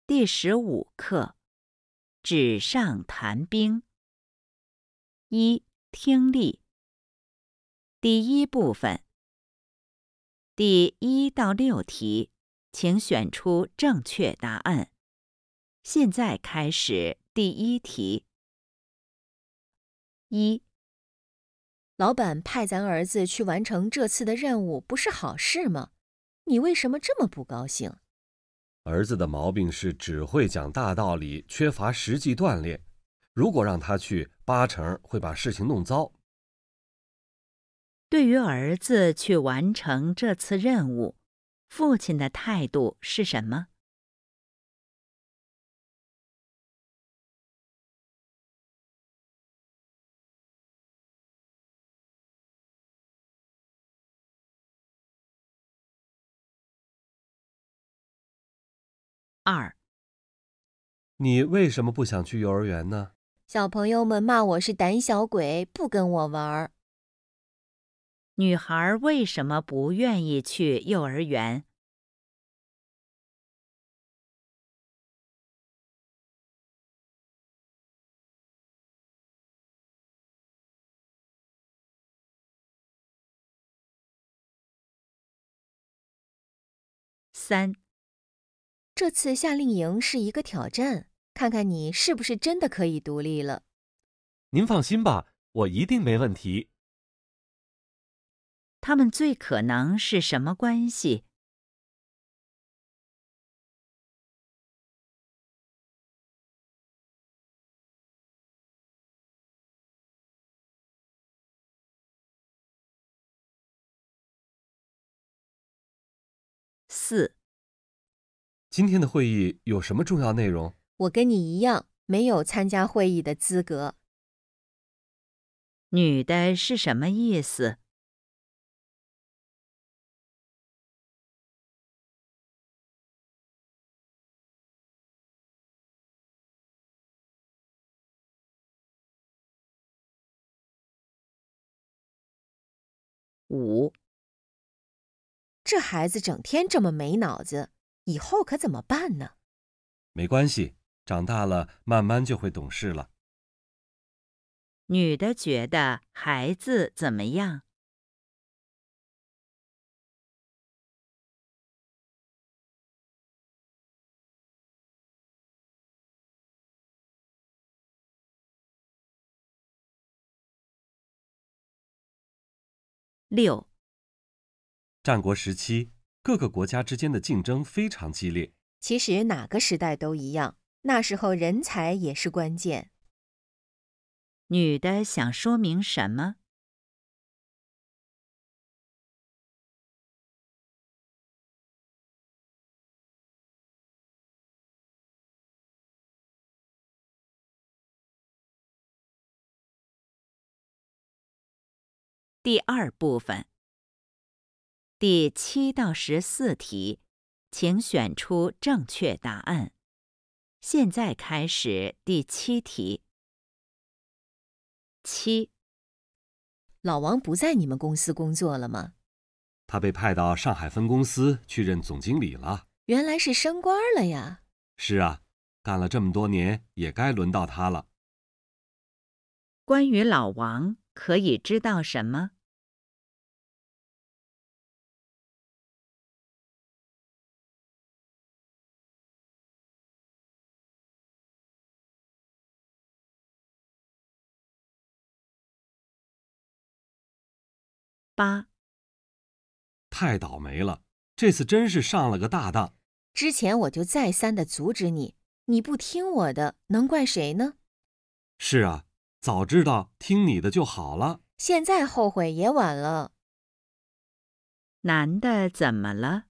第15课：纸上谈兵。一、听力。第一部分。第1到6题，请选出正确答案。现在开始第1题。1、 老板派咱儿子去完成这次的任务，不是好事吗？你为什么这么不高兴？ 儿子的毛病是只会讲大道理，缺乏实际锻炼。如果让他去，8成会把事情弄糟。 对于儿子去完成这次任务，父亲的态度是什么？2、 你为什么不想去幼儿园呢？ 小朋友们骂我是胆小鬼，不跟我玩儿。 女孩为什么不愿意去幼儿园？3、 这次夏令营是一个挑战，看看你是不是真的可以独立了。 您放心吧，我一定没问题。 他们最可能是什么关系？4、 今天的会议有什么重要内容？ 我跟你一样，没有参加会议的资格。 女的是什么意思？5、 这孩子整天这么没脑子，以后可怎么办呢？ 没关系，长大了慢慢就会懂事了。 女的觉得孩子怎么样？6、 战国时期，各个国家之间的竞争非常激烈。 其实哪个时代都一样，那时候人才也是关键。 女的想说明什么第2部分。第7到14题，请选出正确答案。现在开始第7题。7、 老王不在你们公司工作了吗？ 他被派到上海分公司去任总经理了。 原来是升官了呀。 是啊，干了这么多年，也该轮到他了。 关于老王，可以知道什么？8、 太倒霉了，这次真是上了个大当。 之前我就再三的阻止你，你不听我的，能怪谁呢？ 是啊，早知道听你的就好了。 现在后悔也晚了。 男的怎么了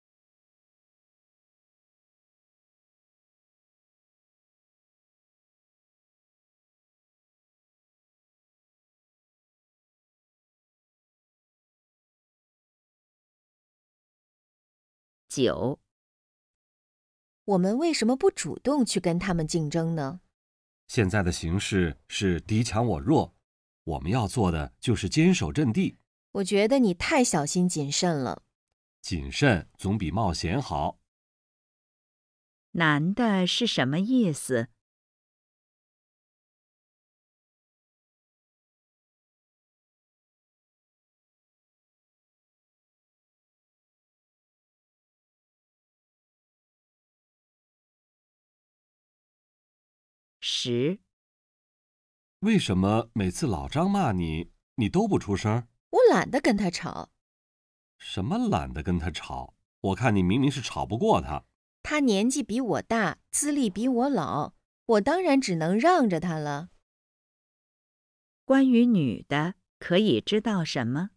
？9、 我们为什么不主动去跟他们竞争呢？ 现在的形势是敌强我弱，我们要做的就是坚守阵地。 我觉得你太小心谨慎了。 谨慎总比冒险好。 男的是什么意思？10、 为什么每次老张骂你，你都不出声？ 我懒得跟他吵， 什么懒得跟他吵？我看你明明是吵不过他。 他年纪比我大，资历比我老，我当然只能让着他了。 关于女的，可以知道什么？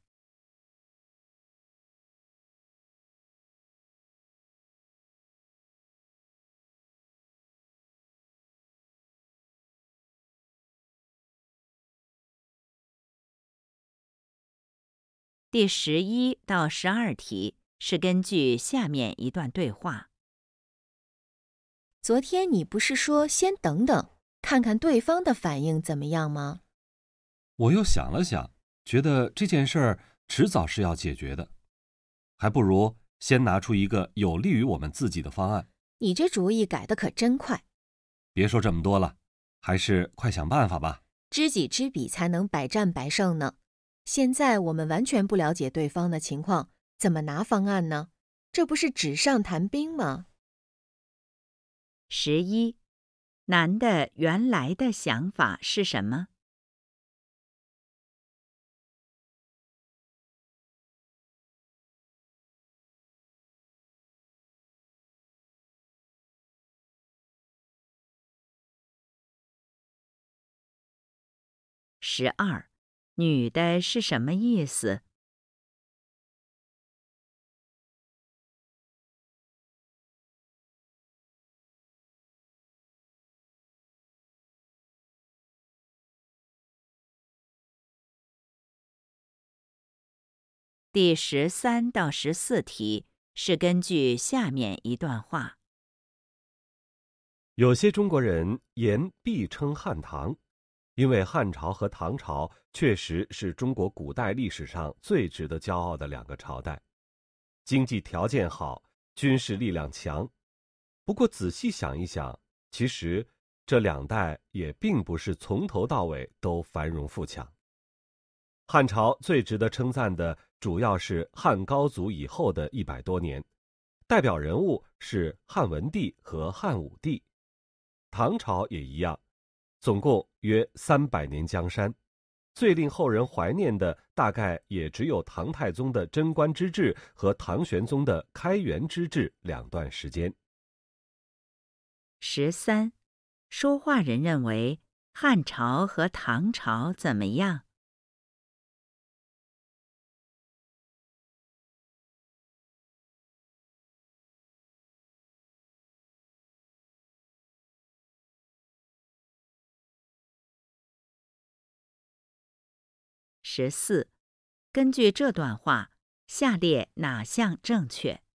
第11到12题是根据下面一段对话。 昨天你不是说先等等，看看对方的反应怎么样吗？ 我又想了想，觉得这件事儿迟早是要解决的，还不如先拿出一个有利于我们自己的方案。 你这主意改得可真快， 别说这么多了，还是快想办法吧。 知己知彼才能百战百胜呢。现在我们完全不了解对方的情况，怎么拿方案呢？这不是纸上谈兵吗 11、男的原来的想法是什么？12、女的是什么意思第13到14题是根据下面一段话。 有些中国人言必称汉唐，因为汉朝和唐朝确实是中国古代历史上最值得骄傲的两个朝代，经济条件好，军事力量强。不过仔细想一想，其实这两代也并不是从头到尾都繁荣富强。汉朝最值得称赞的主要是汉高祖以后的100多年，代表人物是汉文帝和汉武帝。唐朝也一样，总共约300年江山，最令后人怀念的大概也只有唐太宗的贞观之治和唐玄宗的开元之治2段时间。 13、说话人认为汉朝和唐朝怎么样？14、根据这段话，下列哪项正确？